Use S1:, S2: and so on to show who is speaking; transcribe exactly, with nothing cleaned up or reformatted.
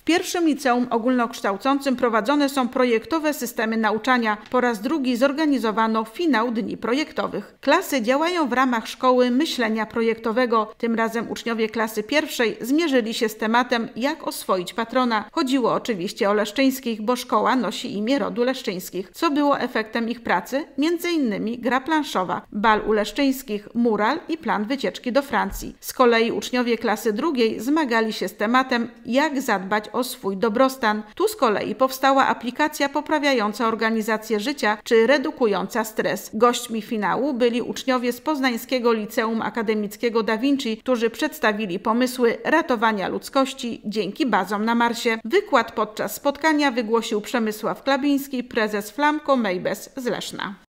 S1: pierwszym liceum ogólnokształcącym prowadzone są projektowe systemy nauczania. Po raz drugi zorganizowano finał dni projektowych. Klasy działają w ramach szkoły myślenia projektowego. Tym razem uczniowie klasy pierwszej zmierzyli się z tematem, jak oswoić patrona. Chodziło oczywiście o Leszczyńskich, bo szkoła nosi imię rodu Leszczyńskich. Co było efektem ich pracy? Między innymi gra planszowa, bal u Leszczyńskich, mural i plan wycieczki do Francji. Z kolei uczniowie klasy drugiej zmagali się z tematem, jak zadbać o swój dobrostan. Tu z kolei powstała aplikacja poprawiająca organizację życia czy redukująca stres. Gośćmi finału byli uczniowie z Poznańskiego Liceum Akademickiego Da Vinci, którzy przedstawili pomysły ratowania ludzkości dzięki bazom na Marsie. Wykład podczas spotkania wygłosił Przemysław Klabiński, prezes Flamco Maybes z Leszna.